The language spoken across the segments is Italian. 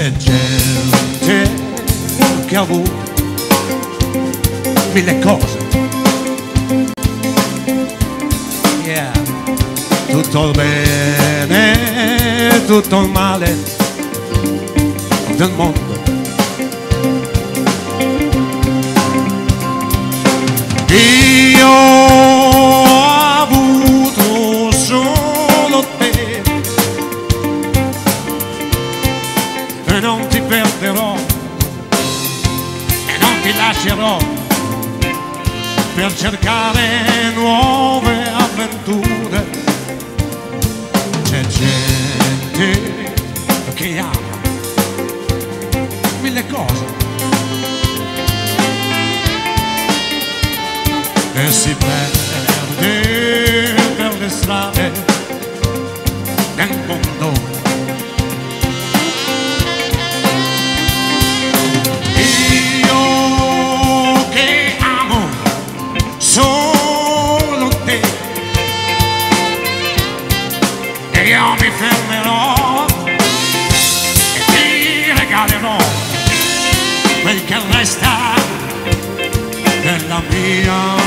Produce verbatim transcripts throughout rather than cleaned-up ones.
C'è gente che ha avuto mille cose, yeah. Tutto il bene, tutto il male del mondo. Io ho avuto solo te e non ti perderò e non ti lascerò per cercare nuove avventure. C'è gente che ama mille cose e si perde per le strade del mondo. Io che amo solo te e io mi fermerò e ti regalerò quel che resta della mia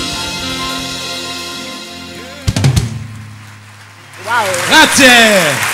Grazie!